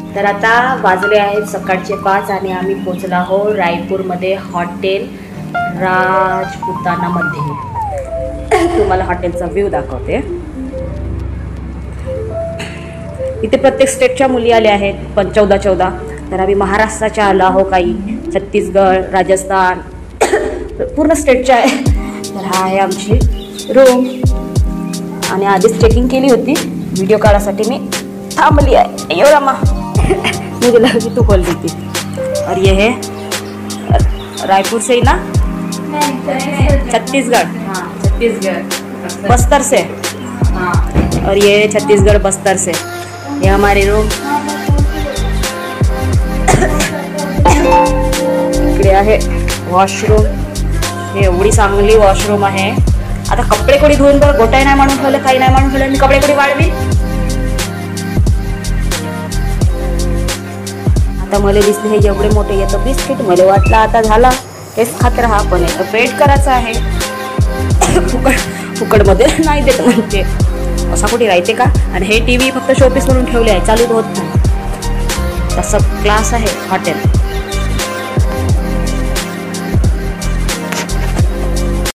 तर आता वाजले आहेत सकाळचे 5 आणि आम्ही पोचलो आहोत रायपूरमध्ये हॉटेल राजपुतानामध्ये। तुम्हाला हॉटेलचा व्ह्यू दाखवते। इथे प्रत्येक स्टेटच्या मुली आल्या आहेत 14 तर आम्ही महाराष्ट्राच्या आलो आहो, काही छत्तीसगड, राजस्थान पूर्ण स्टेटच्या आहे। तर हा आहे आमची रूम आणि आधीच चेकिंग केली होती, व्हिडिओ काढासाठी मी थांबली आहे। यो रामा मुझे लगा कि तू खोल देती। और ये है रायपुर से ही ना, छत्तीसगढ़, हाँ छत्तीसगढ़ बस्तर से, हाँ और ये छत्तीसगढ़ बस्तर से। ये हमारी रूम इकडे आहे वॉशरूम। हे एवढी चांगली वॉशरूम आहे। आता कपडे कोणी धुवून बघ, गोटाई नाही म्हणून ठेवलं, काही नाही म्हणून ठेवलं, मी कपडे कोणी वाळवी। आता मला दिसले हे एवढे मोठे येतं बिस्किट, मला वाटलं आता झाला हेच खात राहा, पण येतं पेट करायचं आहे। फुकटमध्ये नाही देत म्हणते, असा कुठे राहते का। आणि हे टीव्ही फक्त शोपीस म्हणून ठेवले आहे, चालू होत नाही, तसं क्लास आहे हॉटेल।